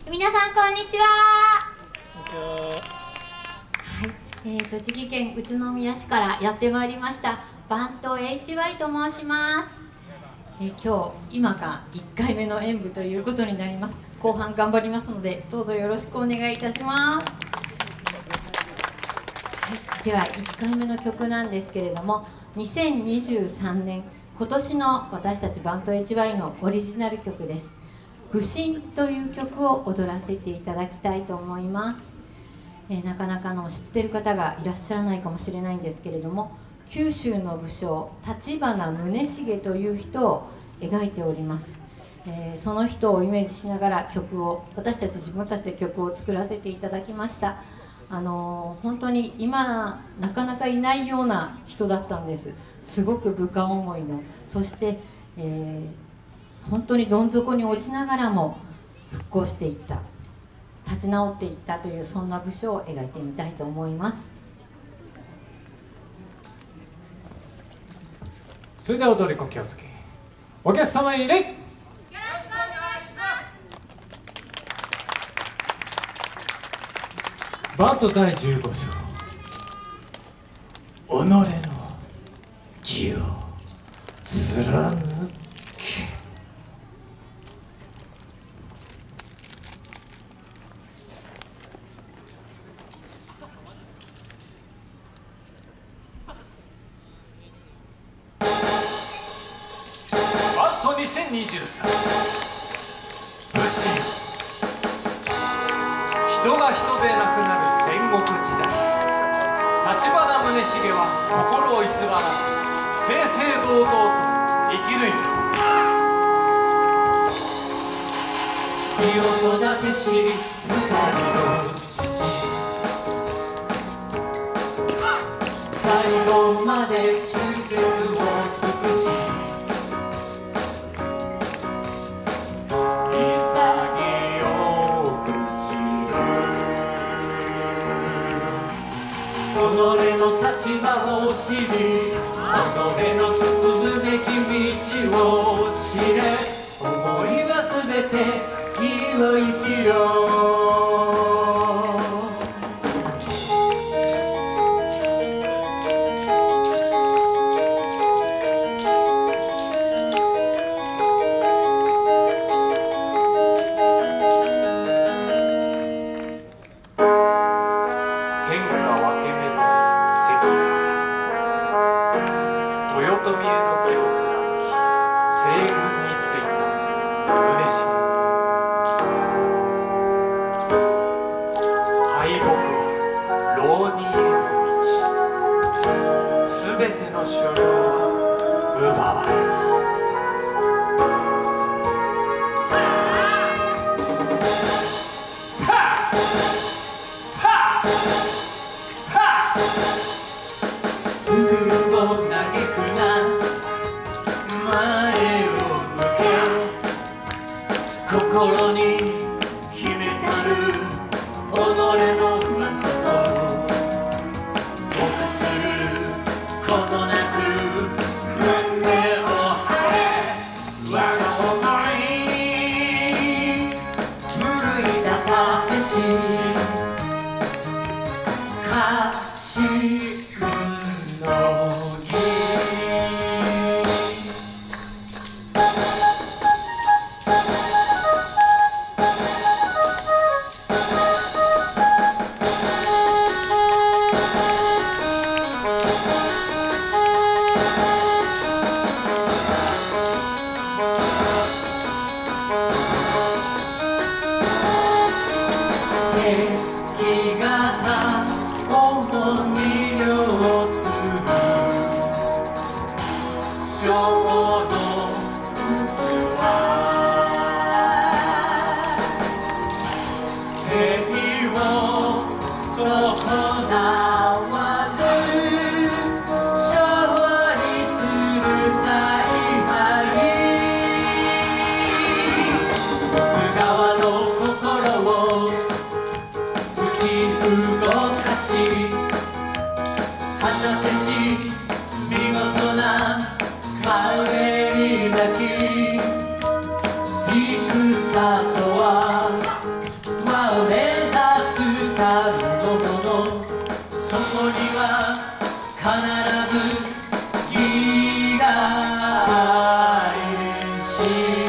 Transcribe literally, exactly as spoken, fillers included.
皆さんこんにちは。はい、えー、栃木県宇都宮市からやってまいりましたバント エイチワイ と申します。えー、今日今がいっかいめの演舞ということになります。後半頑張りますのでどうぞよろしくお願いいたします。はい、ではいっかいめの曲なんですけれども、にせんにじゅうさんねん今年の私たちバント エイチワイ のオリジナル曲です。武神という曲を踊らせていただきたいと思います。えー、なかなかの知ってる方がいらっしゃらないかもしれないんですけれども、九州の武将立花宗茂という人を描いております。えー、その人をイメージしながら曲を私たち自分たちで曲を作らせていただきました。あのー、本当に今なかなかいないような人だったんです。すごく部下思いの、そして、えー本当にどん底に落ちながらも復興していった、立ち直っていったという、そんな武将を描いてみたいと思います。 それでは踊り子気をつけ、お客様に礼。よろしくお願いします。バントだいじゅうご章、己の義を貫け。にせんにじゅうさん武神、人が人でなくなる戦国時代、立花宗茂は心を偽らず正々堂々と生き抜いた。身を育てし二人の父、最後まで忠節を尽くし、己の立場を知り、己の進むべき道を知れ、思いはすべて義を生きよ。豊臣への気を貫き西軍についた宗茂、敗北は浪人への道、すべての所領は奪われた。心に秘めたる己の誠を臆することなく胸を張れ、我が思い奮い立たせし家臣の義。敵が重荷量する衝動器、敵を損なわず勝利する采配、徳川の心を動かし果たせし見事な帰り咲き、戦とはに